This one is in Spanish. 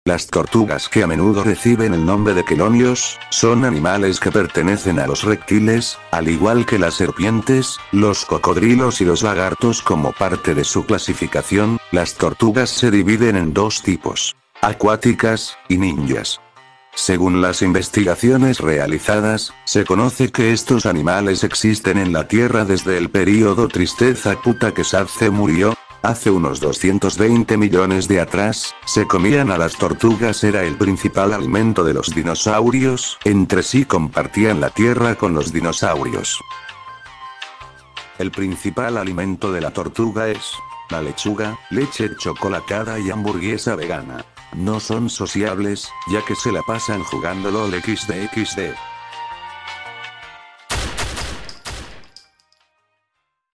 Las tortugas, que a menudo reciben el nombre de quelonios, son animales que pertenecen a los reptiles, al igual que las serpientes, los cocodrilos y los lagartos. Como parte de su clasificación, las tortugas se dividen en dos tipos: acuáticas y ninjas. Según las investigaciones realizadas, se conoce que estos animales existen en la Tierra desde el período Tristeza puta que Sadce murió. Hace unos 220 millones de atrás, se comían a las tortugas, era el principal alimento de los dinosaurios, entre sí compartían la tierra con los dinosaurios. El principal alimento de la tortuga es la lechuga, leche chocolatada y hamburguesa vegana. No son sociables, ya que se la pasan jugando LOL XD.